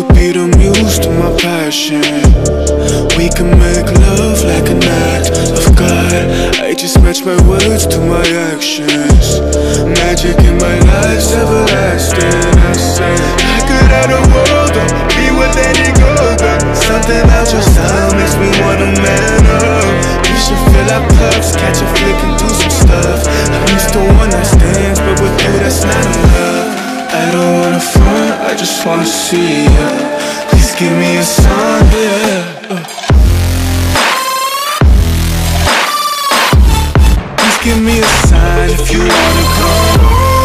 could be the muse to my passion. We can make love like an act of God. I just match my words to my actions. Magic in my life's everlasting. I say I could have the world or be with any girl, but something about your style makes me wanna man up. We should fill our cups, catch a flick and do some stuff. I'm used to one night stands, but with you that's not enough. I don't wanna front, I just wanna see ya. Please give me a sign, yeah. Please give me a sign if you wanna come.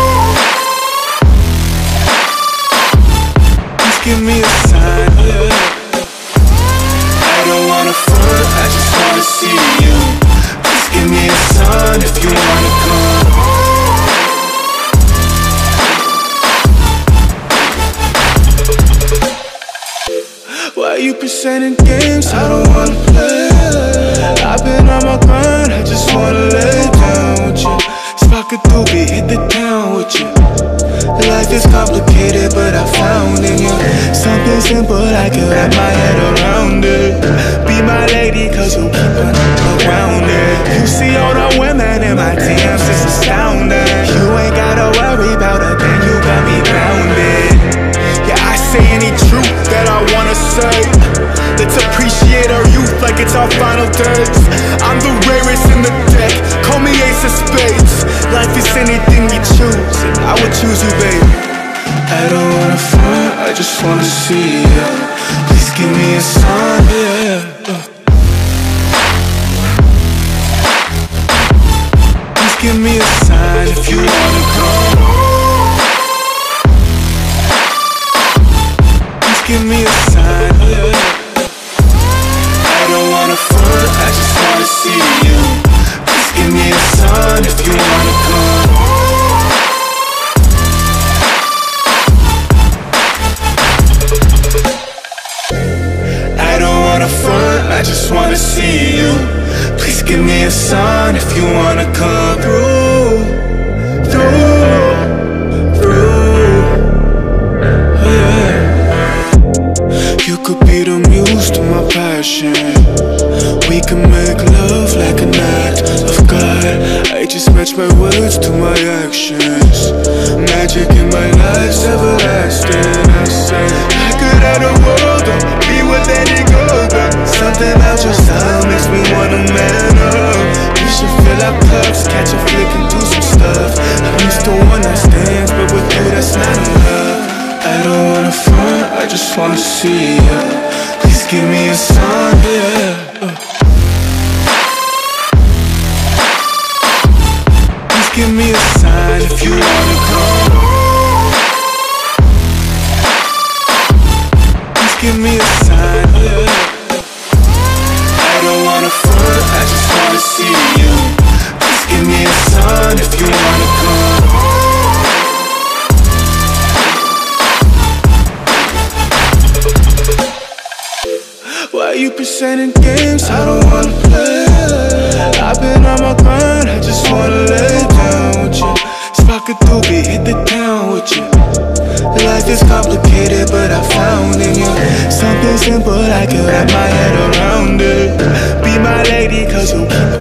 Please give me a sign, yeah. I don't wanna front, I just wanna see you. Please give me a sign if you wanna come. Why you presenting games I don't wanna play? I've been on my grind, I just wanna lay down with you. Spark a doobie, hit the town with you. Life is complicated, but I found in you something simple, I can wrap my head around it. Be my lady, cause you keep on around it. You see all the women in my DMs, it's astounding. You ain't gotta worry about a thing, you got me grounded. Yeah, I say any truth that I wanna say. Let's appreciate our youth like it's our final days. I'm the rarest in the deck, call me ace of spades. Life is anything we choose, and I would choose you, babe. I don't wanna front, I just wanna see ya. Please give me a sign, yeah. Please give me a sign if you wanna come. Give me a sign, yeah. I don't wanna front, I just wanna see you. Please give me a sign if you wanna come. I don't wanna front, I just wanna see you. Please give me a sign if you wanna come through. You could be the muse to my passion. We can make love like an act of God. I just match my words to my actions. Magic in my life's everlasting. I say I could have the world or be with any girl, but something about your style makes me wanna man up. We should fill our cups, catch a flick and do some stuff. I'm used to one night stands, but with you that's not enough. I don't wanna front, I just wanna see ya. Please give me a sign, yeah. Please give me a sign if you wanna come. Please give me a sign, yeah. I don't wanna front, I just wanna see you. Please give me a sign if you wanna come. Why you presenting games I don't wanna play? I've been on my grind, I just wanna lay down with you. Spark a doobie, hit the town with you. Life is complicated, but I found in you something simple, I can wrap my head around it. Be my lady, cause you keep